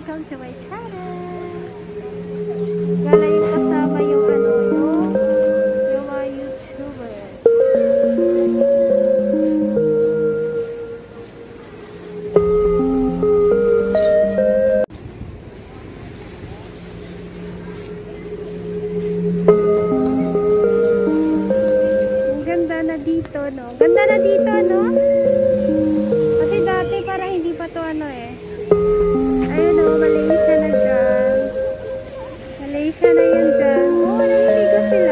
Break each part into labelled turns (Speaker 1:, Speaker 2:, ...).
Speaker 1: welcome to my channel. Gala yung kasama yung yung mga YouTubers. Ang ganda na dito, no? Ganda na dito, no? Kasi dati parang hindi pa to ayun o, Malaysia na dyan. Malaysia na yan dyan. Oo, naliligo sila.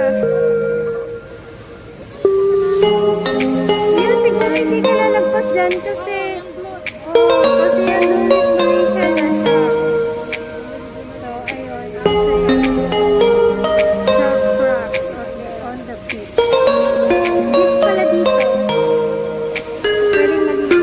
Speaker 1: Yun, siguro hindi ka lalagpas dyan kasi kasi yan doon is Malaysia na siya. So, ayun. Shark crabs on the beach. Beach pala dito. Pwedeng maligo.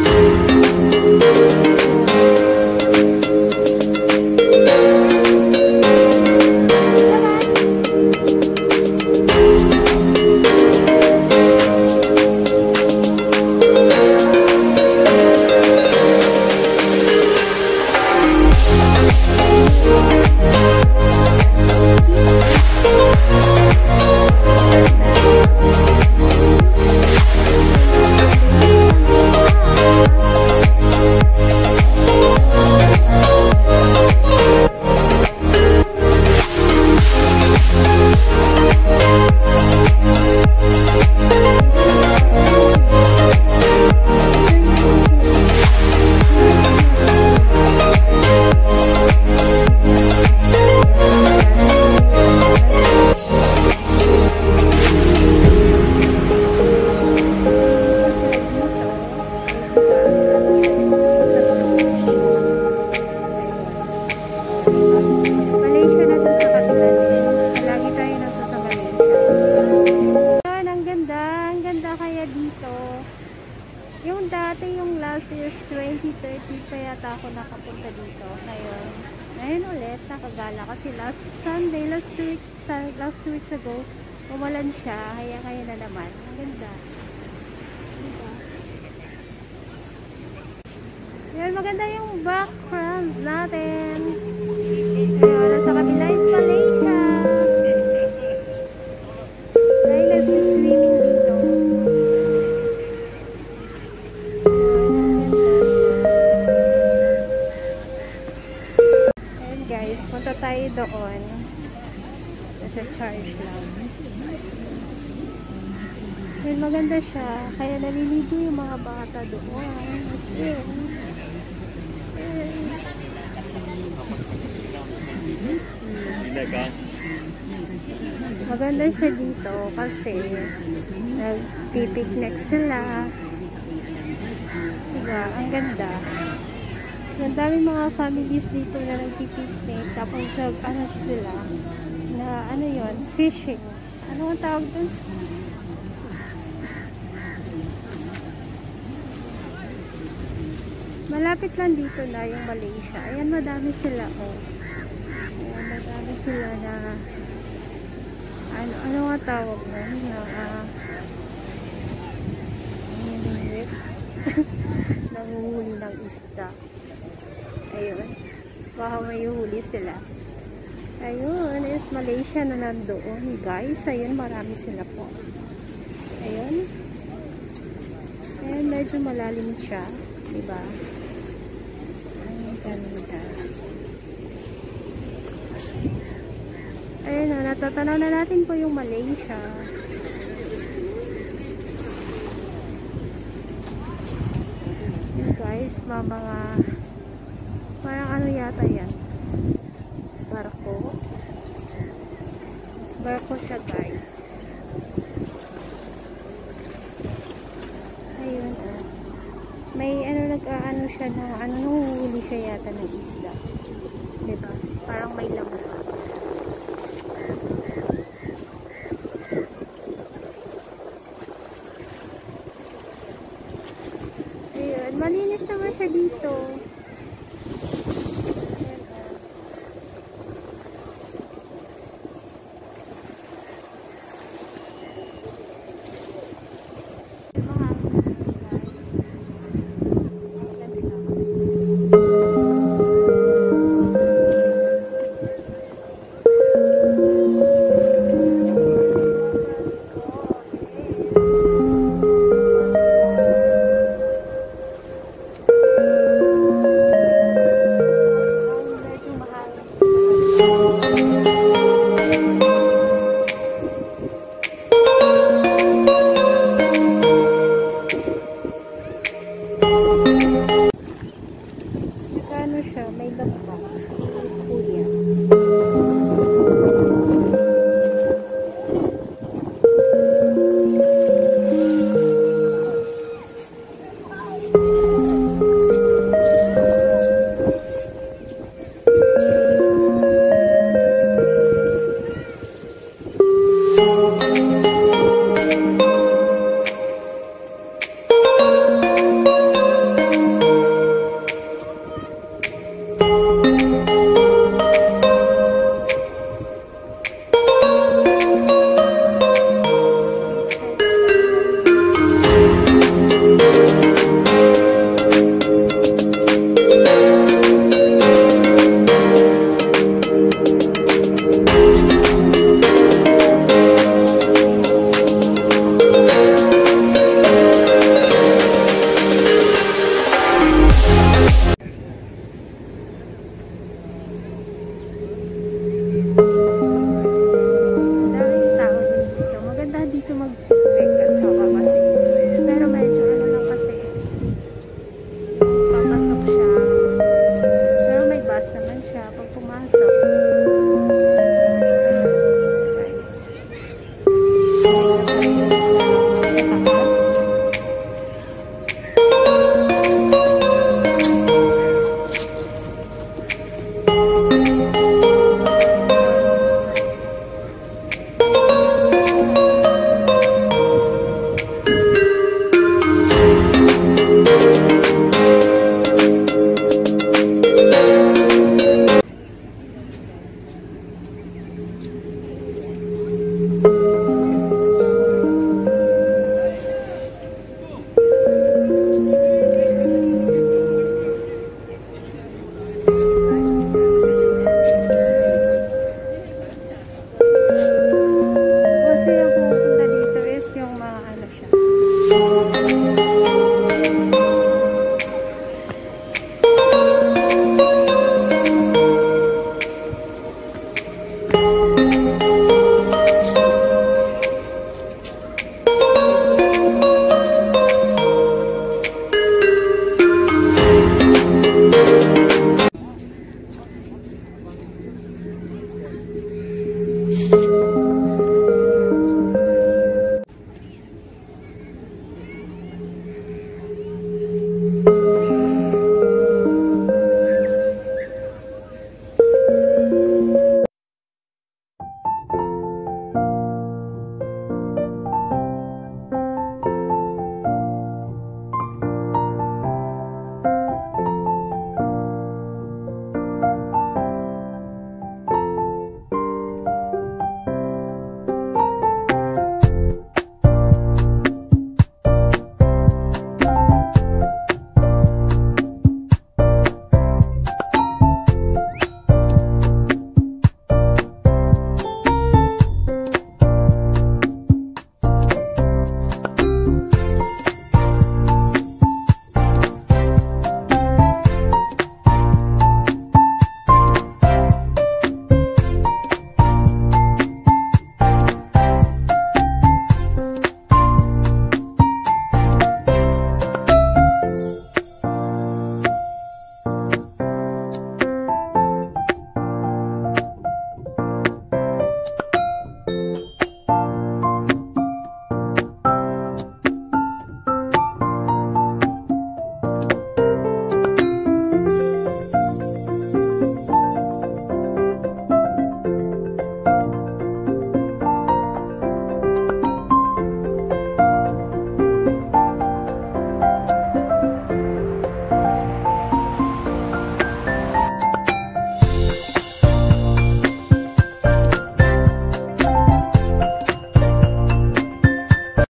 Speaker 1: Yung dati, yung last year's 2030 pa yata ako nakapunta dito. Ngayon ulit, nakagala kasi last Sunday, last 2 weeks ago, umulan siya. Kaya ngayon na naman. Ang ganda. Diba? Yan, maganda yung background natin. Ayun, nasa kabila is Malaysia. Dahil nag-swimming dito. Guys, punta tayo doon sa charge lang. Well, maganda siya, kaya naliligo yung mga bata doon. Maganda siya dito kasi nagpipiknik sila. Diba? Ang ganda. Ang daming mga families dito na nagpipiknik. Tapos sila na yun, fishing. Ano ang tawag dun? Malapit lang dito na yung Malaysia. Ayan, madami sila Ayan, madami sila na ano nga tawag nun? Nanguhuli ng isda. Ayun. Baka may huli sila. Ayun. Is Malaysia na nandoon. Guys, ayun. Marami sila po. Ayun. Ayun. Medyo malalim siya. Diba? Ayun. Ganda. Ayun. Natatanaw na natin po yung Malaysia. Ayun guys. Mga parang ano yata yan, barko siya guys. Ayun may nag-aano siya na nanguhuli siya yata ng isda, diba? Parang may lamok. Ayun, malinis naman siya dito. siya. May dampa. Si Kuya.